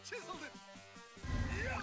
chiseled it! Yeah!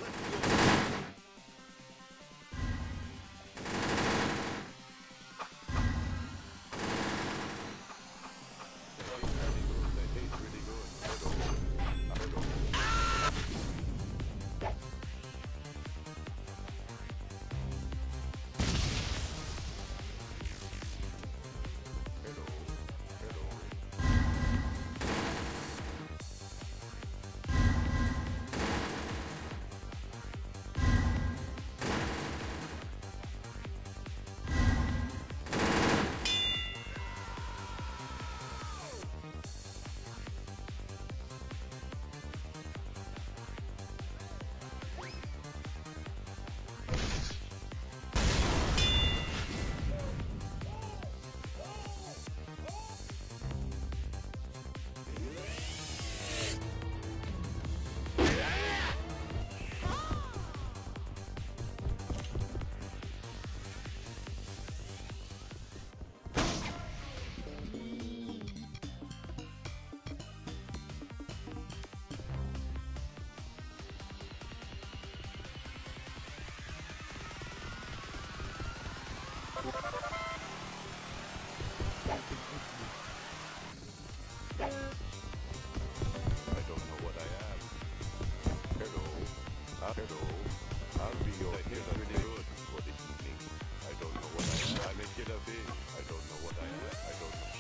Hello. I'll be your killer good for the evening. I don't know what I am. I'm a killer fish. I don't know what I am. I don't know.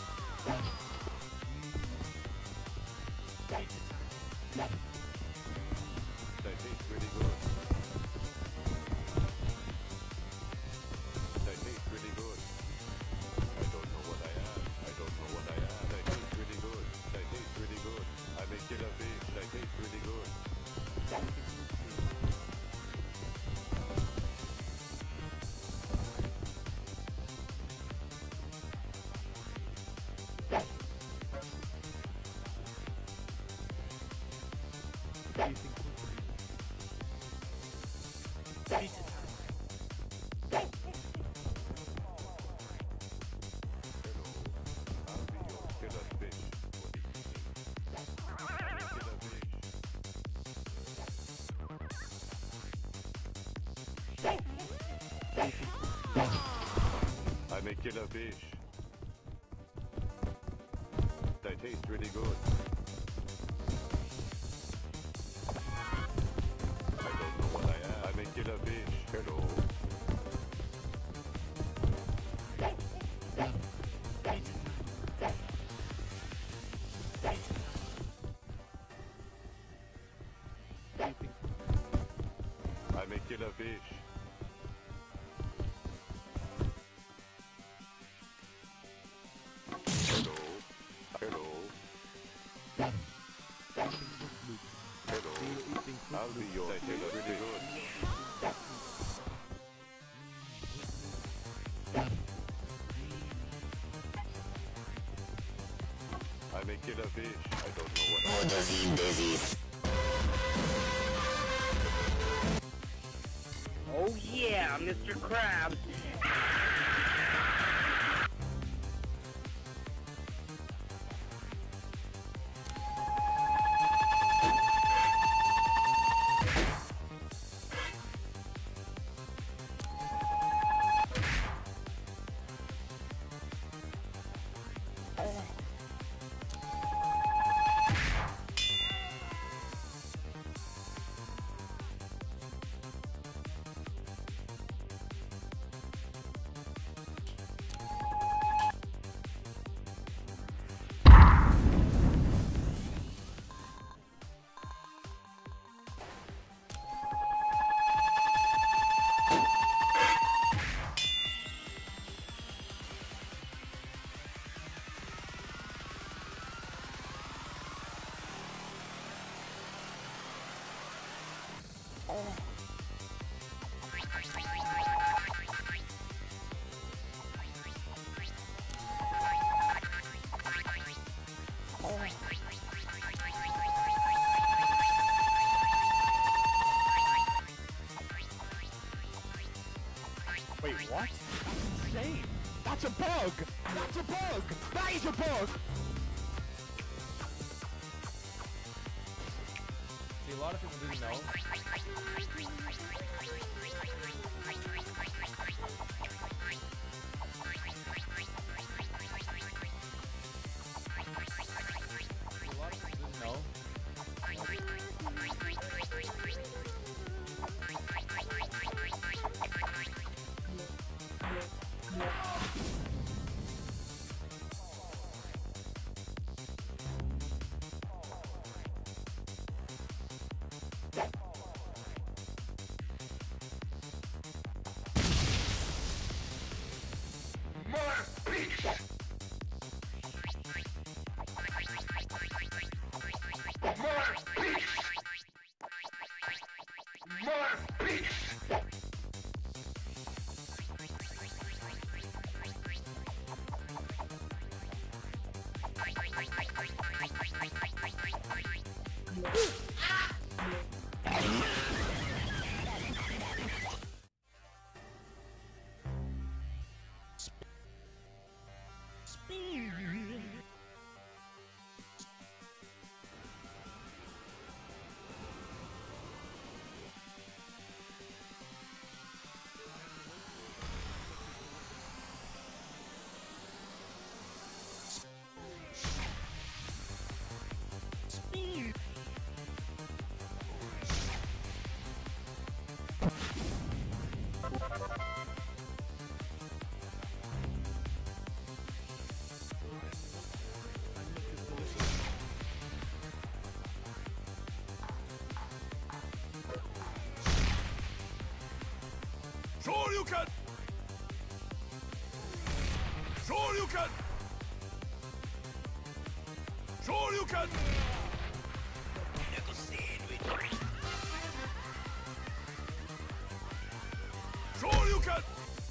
That tastes really good. That tastes really good. I don't know what I am. I don't know what I am. That tastes really good. That tastes really good. I'm a killer fish. That tastes really good. I'm a killer fish. That tastes really good. I don't know what I am. I'm a killer fish. Hello. I'm a killer fish. I'll be your killer really good. I'm a killer fish. I don't know what I am. Oh yeah, Mr. Krabs. Wait, what? That's insane! That's a bug! That's a bug! That is a bug! See, a lot of people didn't know. Sure you can! Sure you can! Sure you can! Sure you can!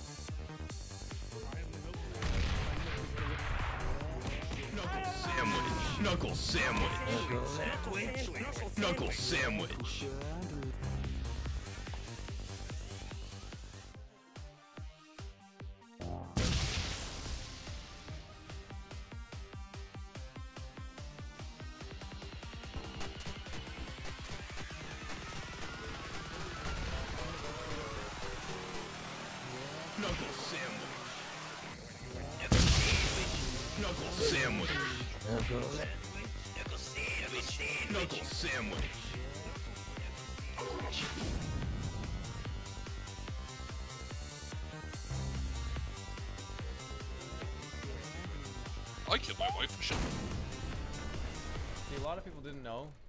Knuckle sandwich. Knuckle sandwich. Knuckle sandwich. Knuckle sandwich. Knuckle sandwich. I killed my wife for shit. See, a lot of people didn't know.